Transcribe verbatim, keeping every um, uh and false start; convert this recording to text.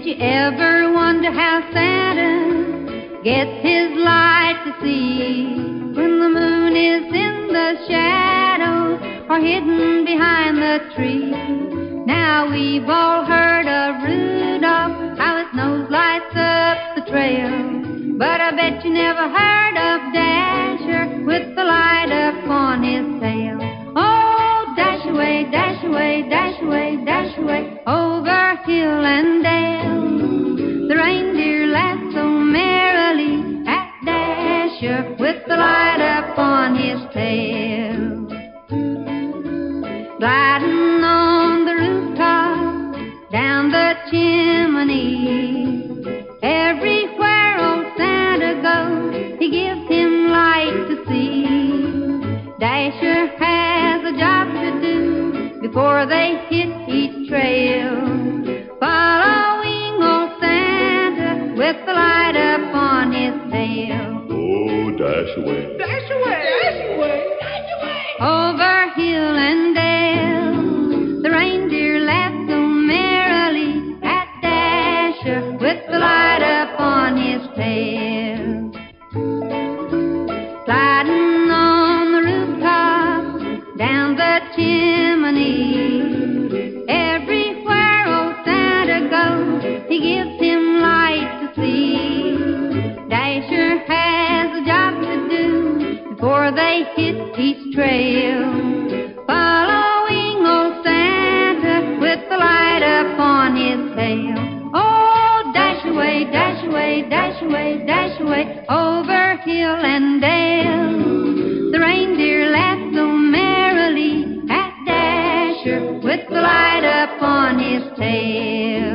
Did you ever wonder how Santa gets his light to see when the moon is in the shadow or hidden behind the tree? Now we've all heard of Rudolph, how his nose lights up the trail, but I bet you never heard of Dasher with the light up on his tail. Oh, dash away, dash away, dash away, dash away, over hill and dale. The reindeer laughed so merrily at Dasher with the light up on his tail. Gliding on the rooftop, down the chimney, everywhere old Santa goes, he gives him light to see. Dasher has a job to do before they hit each trail, following old Santa with the light up on his tail. Oh, dash away, Dash away, dash away, dash away, over hill and dale. The reindeer laughed so merrily at Dasher with the light up on his tail. Gliding on the rooftop, down the chimney, everywhere old Santa goes, he gives him light to see. Dasher has a job to do before they hit each trail, following old Santa with the light up on his tail. Oh, dash away, dash away, dash away, dash away, over hill and dale. The reindeer laughed so merrily at Dasher with the light up on his tail.